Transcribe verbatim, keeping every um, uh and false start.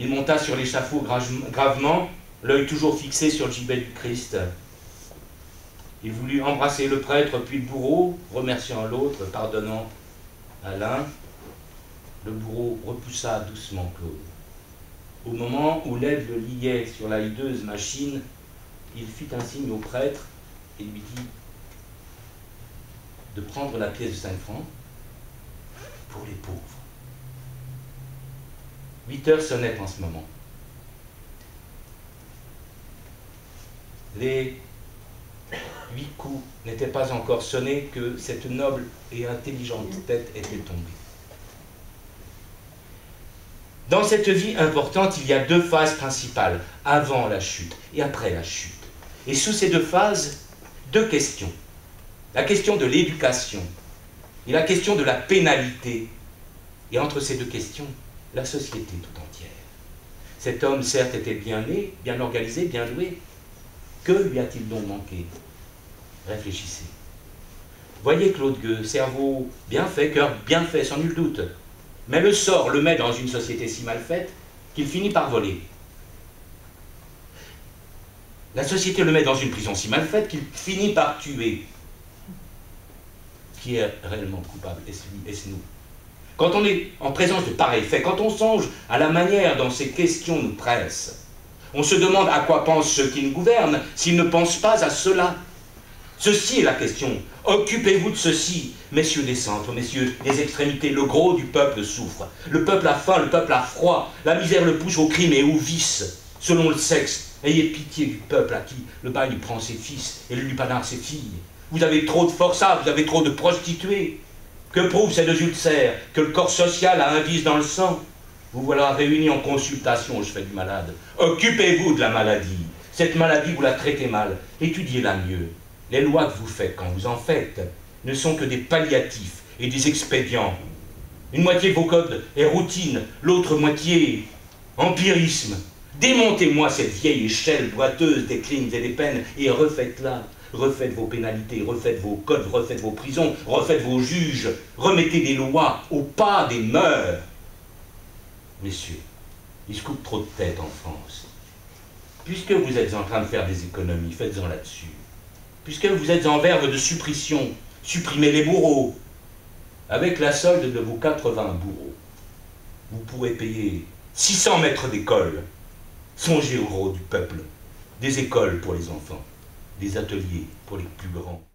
Il monta sur l'échafaud gravement, l'œil toujours fixé sur le gibet du Christ. Il voulut embrasser le prêtre, puis le bourreau, remerciant l'autre, pardonnant à l'un. Le bourreau repoussa doucement Claude. Au moment où l'aide le liait sur la hideuse machine, il fit un signe au prêtre et lui dit de prendre la pièce de cinq francs pour les pauvres. Huit heures sonnaient en ce moment. Les huit coups n'étaient pas encore sonnés que cette noble et intelligente tête était tombée. Dans cette vie importante, il y a deux phases principales, avant la chute et après la chute. Et sous ces deux phases, deux questions. La question de l'éducation et la question de la pénalité. Et entre ces deux questions, la société tout entière. Cet homme, certes, était bien né, bien organisé, bien doué. Que lui a-t-il donc manqué? Réfléchissez. Voyez Claude Gueux, cerveau bien fait, cœur bien fait, sans nul doute. Mais le sort le met dans une société si mal faite qu'il finit par voler. La société le met dans une prison si mal faite qu'il finit par tuer. Qui est réellement coupable? Est-ce lui? Est-ce nous? Quand on est en présence de pareils faits, quand on songe à la manière dont ces questions nous pressent, on se demande à quoi pensent ceux qui nous gouvernent s'ils ne pensent pas à cela. Ceci est la question. Occupez-vous de ceci, messieurs des centres, messieurs des extrémités. Le gros du peuple souffre. Le peuple a faim, le peuple a froid. La misère le pousse au crime et au vice, selon le sexe. Ayez pitié du peuple à qui le bail prend ses fils et le lupanar ses filles. Vous avez trop de forçats, vous avez trop de prostituées. Que prouvent ces deux ulcères? Que le corps social a un vice dans le sang? Vous voilà réunis en consultation au chevet du malade. Occupez-vous de la maladie. Cette maladie, vous la traitez mal. Étudiez-la mieux. Les lois que vous faites, quand vous en faites, ne sont que des palliatifs et des expédients. Une moitié de vos codes est routine, l'autre moitié empirisme. Démontez-moi cette vieille échelle boiteuse des crimes et des peines et refaites-la. Refaites vos pénalités, refaites vos codes, refaites vos prisons, refaites vos juges. Remettez des lois au pas des mœurs. Messieurs, il se coupe trop de tête en France. Puisque vous êtes en train de faire des économies, faites-en là-dessus. Puisque vous êtes en verve de suppression, supprimez les bourreaux. Avec la solde de vos quatre-vingts bourreaux, vous pourrez payer six cents mètres d'école. Songez au gros du peuple. Des écoles pour les enfants, des ateliers pour les plus grands.